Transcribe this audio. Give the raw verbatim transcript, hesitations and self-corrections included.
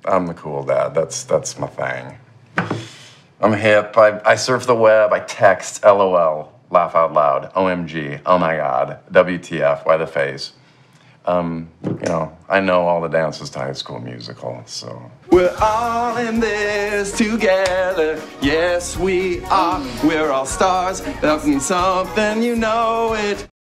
I'm the cool dad. That's that's my thing. I'm hip. I, I surf the web. I text. LOL. Laugh out loud. O M G. Oh my God. W T F. Why the face? Um, you know, I know all the dances to High School Musical, so. We're all in this together. Yes, we are. We're all stars. That means something, you know it.